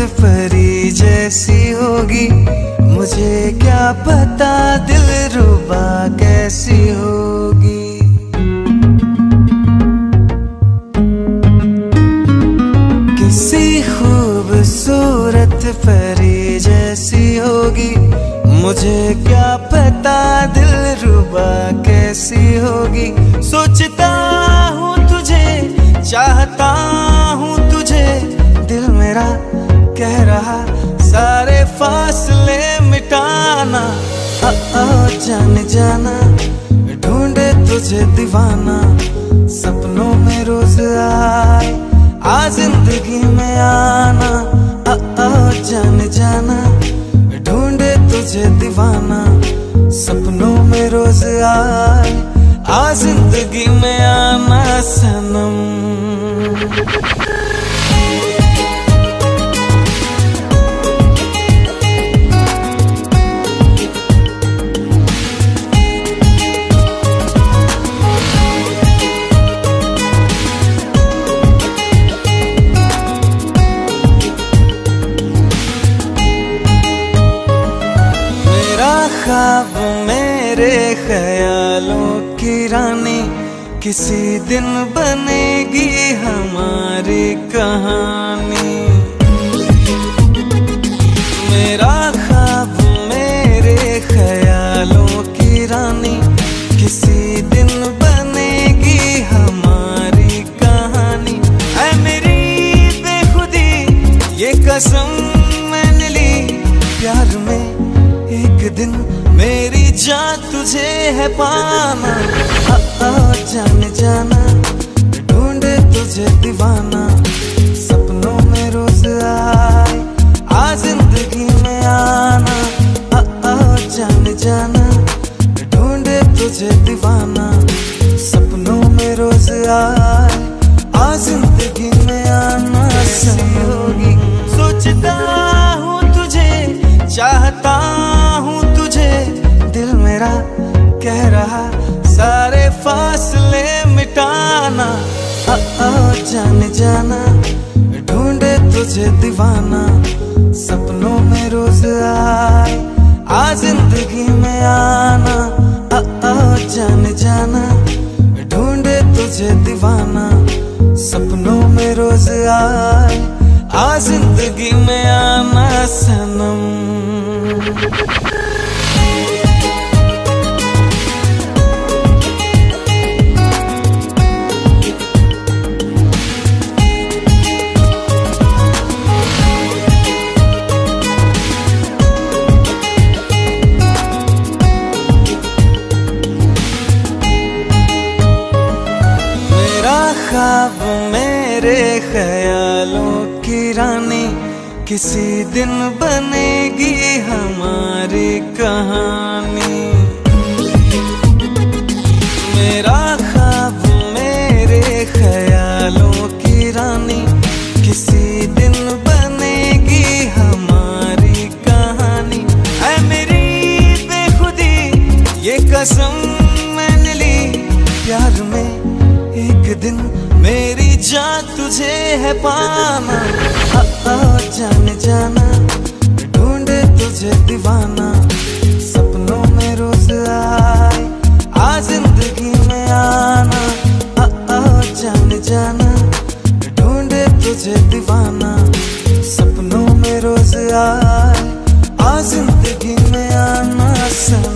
परी जैसी होगी, मुझे क्या पता दिलरुबा कैसी होगी। किसी खूबसूरत परी जैसी होगी, मुझे क्या पता दिलरुबा कैसी होगी। सोचता हूँ तुझे, चाहता हूँ तुझे, दिल मेरा कह रहा सारे फासले मिटाना। जाने जाना ढूंढे तुझे दीवाना, सपनों में रोज आए आ जिंदगी में आना। जाने जाना ढूंढे तुझे दीवाना, सपनों में रोज आए आ जिंदगी में आना सनम। ख्वाब मेरे ख्यालों की रानी, किसी दिन बनेगी हमारी कहानी। मेरा ख्वाब मेरे ख्यालों की रानी, किसी दिन बनेगी हमारी कहानी। ऐ मेरी बेखुदी ये कसम मैंने ली, प्यार में एक दिन मेरी जान तुझे है पाना। जाने जाना ढूंढे तुझे दीवाना, सपनों में रोज आए आ जिंदगी में आना। जाने जाना ढूंढे तुझे दीवाना, सपनों में रोज आए आ जिंदगी में आना। सही होगी सोचता हूँ तुझे, चाहता हूँ तुझे, दिल मेरा कह रहा सारे फासले मिटाना। जाने जाना ढूंढे तुझे दीवाना, सपनों में रोज आए आ जिंदगी में आना। जाने जाना ढूंढे तुझे दीवाना, सपनों में रोज आए आ जिंदगी में आना सनम। ख्वाब मेरे ख्यालों की रानी, किसी दिन बनेगी हमारी कहानी। मेरा ख्वाब मेरे ख्यालों की रानी, किसी दिन बनेगी हमारी कहानी। ऐ मेरी बेखुदी ये कसम मैंने ली, प्यार में एक दिन मेरी जान तुझे है पाना। जाने जाना ढूंढे तुझे दीवाना, सपनों में रोज आए आ जिंदगी में आना। जाने जाना ढूंढे तुझे दीवाना, सपनों में रोज आए आ जिंदगी में आना।